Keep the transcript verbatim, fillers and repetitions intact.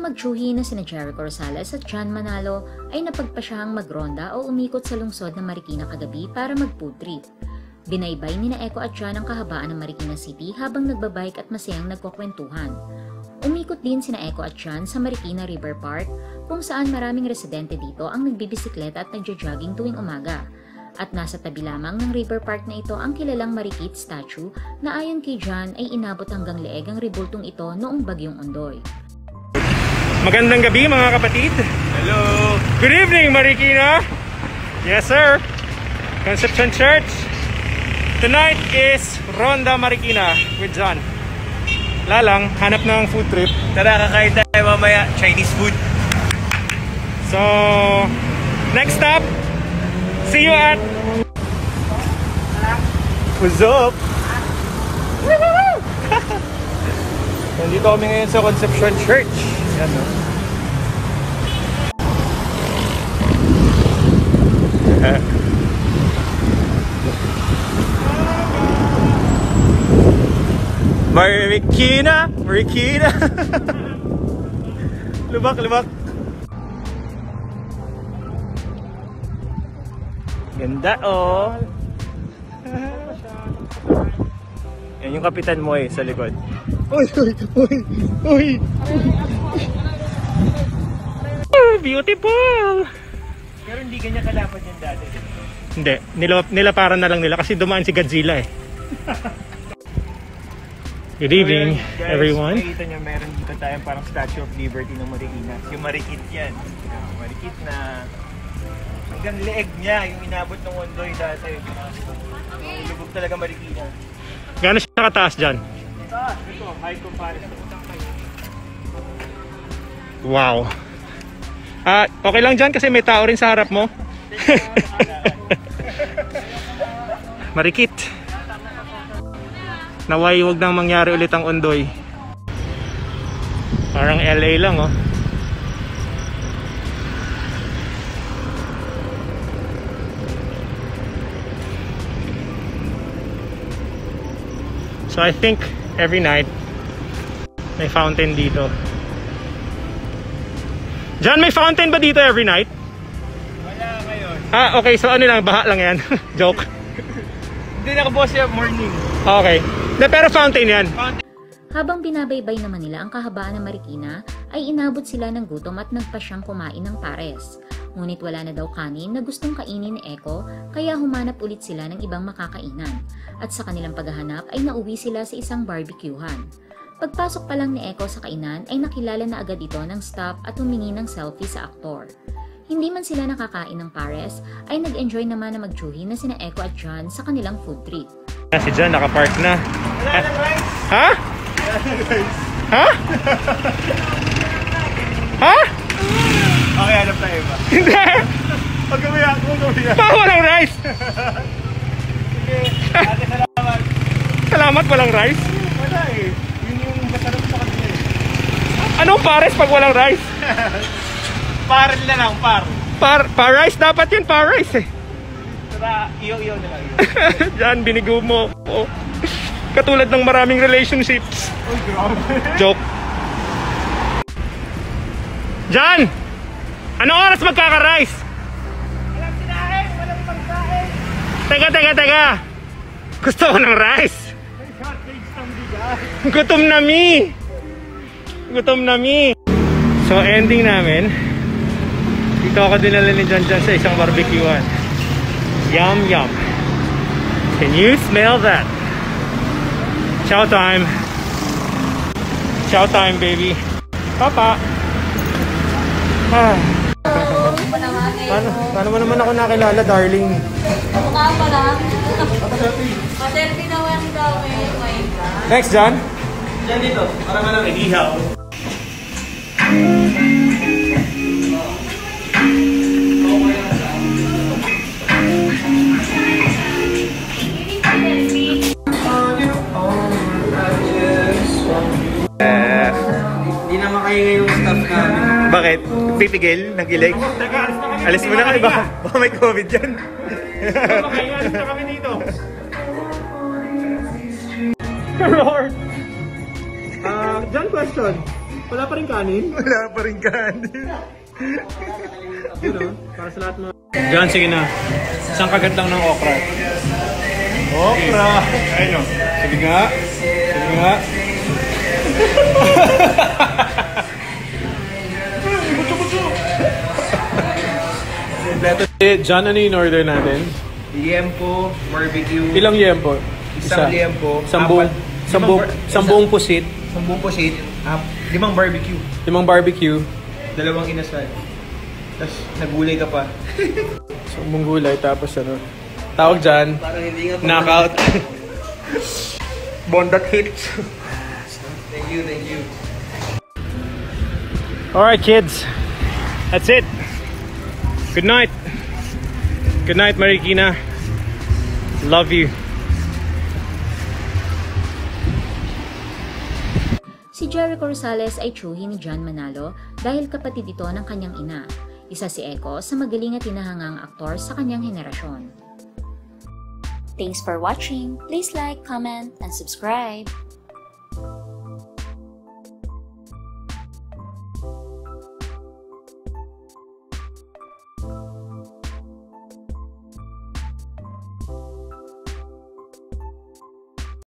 magtsuhi na sina Jericho Rosales at John Manalo ay napagpasyahang magronda o umikot sa lungsod ng Marikina kagabi para mag-food trip. Binaybay nina Echo at John ang kahabaan ng Marikina City habang nagbabike at masayang nagkukwentuhan. Umikot din sina Echo at John sa Marikina River Park kung saan maraming residente dito ang nagbibisikleta at nagja-jogging tuwing umaga. At nasa tabi lamang ng river park na ito ang kilalang Marikit statue na ayon kay John ay inabot hanggang leeg ang rebultong ito noong Bagyong Ondoy. Magandang gabi mga kapatid. Hello. Good evening Marikina. Yes sir. Conception Church. Tonight is Ronda Marikina with John. Lalang, hanap ng food trip. Tara, kakain tayo mamaya. Chinese food. So, next stop. See you at What's up? Nandito kami ngayon sa Conception Church. Yan o. Marikina! Marikina! Lubak, lubak! Ganda oh! Yan yung kapitan mo eh, sa likod. Uy! Uy! Uy! Uy! Beautiful! Pero hindi ganyan kalapad yung dati. Hindi, nila, nilaparan na lang nila kasi dumaan si Godzilla eh. Good evening, so, guys, everyone. Makikita nyo, meron dito tayong parang Statue of Liberty ng Marikina. Yung Marikit yan. Yung Marikit na hanggang leeg niya, yung inabot ng Ondoy dati. Lubog talaga Marikina. Gano'n siya kataas dyan? Taas, ito, high comparison. Wow. Ah, okay lang dyan kasi may tao rin sa harap mo. Marikit. Naway huwag nang mangyari ulit ang Ondoy. Parang L A lang oh. So I think every night may fountain dito. John, may fountain ba dito every night? Wala ngayon. Ah, okay. So ano lang, baha lang yan. Joke. Hindi nakabukas siya morning. Okay. De, pero fountain yan. Habang binabaybay naman nila ang kahabaan ng Marikina, ay inabot sila ng gutom at nagpasyang kumain ng pares. Ngunit wala na daw kanin na gustong kainin ni Echo, kaya humanap ulit sila ng ibang makakainan. At sa kanilang paghahanap ay nauwi sila sa isang barbecuehan. Pagpasok pa lang ni Echo sa kainan ay nakilala na agad ito ng staff at humingi ng selfie sa aktor. Hindi man sila nakakain ng pares, ay nag-enjoy naman na magtsuhi na sina Echo at John sa kanilang food trip. Si John nakapark na. Wala na guys! Ha? Ha? Ha? Okay, hanap tayo ba? Hindi! Huwag gumiyak, huwag gumiyak. Bawal ang rice! Sige, ate salamat. Salamat, walang rice? Wala eh. Yun yung masarap sa kanila eh. Anong pares pag walang rice? Par na lang, par. Par, par rice? Dapat yun par rice eh. Tara, iyo-iyo na lang. John, binigo mo. Oh. Katulad ng maraming relationships. Uy, grabe. Joke. John! Anong oras magkaka-rice? Walang sinahin, walang pagkain. Teka, teka, teka. Gusto ko ng rice. May shortage ng bigas. Gutom na mi. Gutom na mi. So, ending namin. Dito ako dinala ni John John sa isang barbecuean. Yum, yum. Can you smell that? Chow time. Chow time, baby. Papa. Ah. Paano, paano mo naman ako nakilala, darling? Mukha pa lang. Pa-selfie na lang daw eh. My God. Next, John. Diyan dito, para man lang ihaw. Hindi na makahinga yung staff namin. Bakit? Pipigil? Nagilig? Alis mo na kayo ba? Baka may COVID dyan. Alis na kami dito. Lord! Uh, John, question. Wala pa rin kanin? Wala pa rin kanin. Yun o, para sa lahat mo. Diyan, sige na. Isang kagat lang ng okra. Okra! Ayun o. Sige nga. Sige nga. Diyan, ano yung order natin? Liempo, barbecue. Ilang liempo? Isang liempo. Sambung, apat- sambung, limang bar- sambung pusit. Sambung pusit. Ah, limang barbecue. Limang barbecue. Dalawang inasal. Tapos nagulay ka pa. Sambung gulay, tapos ano? Tawag dyan, knockout. Bondat hits. Thank you, thank you. Alright kids, that's it. Good night. Good night Marikina. Love you. Si Jericho Rosales ay tsuhin ni John Manalo dahil kapatid ito ng kanyang ina. Isa si Eko sa magaling at tinahangang aktor sa kanyang henerasyon. Thanks for watching. Please like, comment, and subscribe.